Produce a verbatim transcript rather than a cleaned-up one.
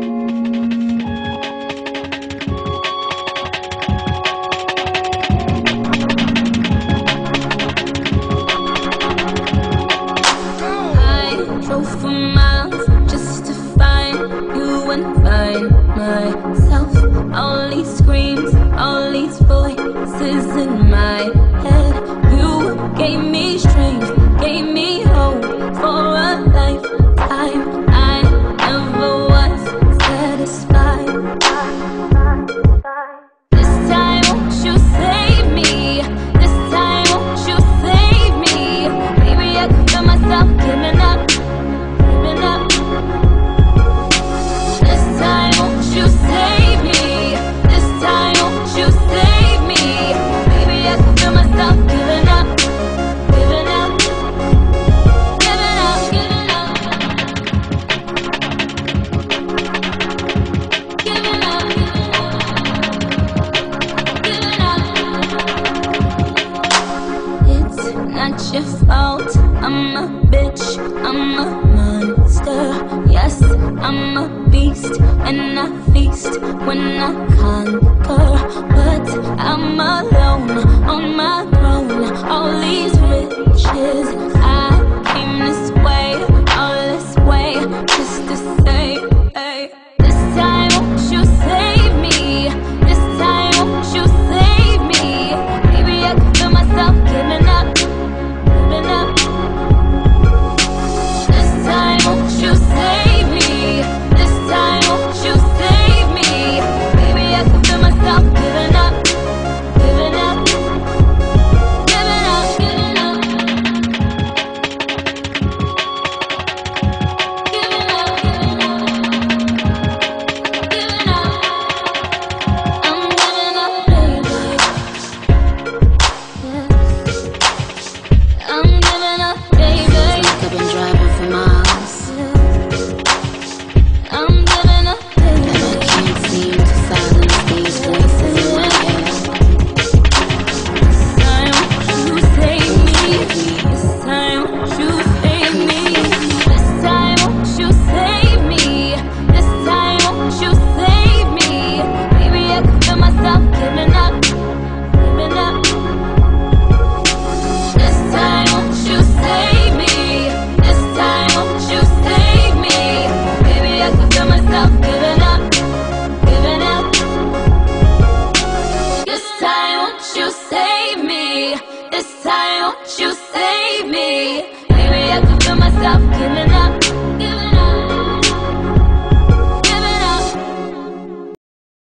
Drove for miles just to find you and find myself. All these screams, all these voices in my head. You gave me strength, gave me hope for a lifetime. I never was satisfied. This time won't you save me? This time won't you save me? Maybe I can feel myself giving up. Not your fault, I'm a bitch, I'm a monster. Yes, I'm a beast, and I feast when I conquer. But I'm alone on my throne, all these riches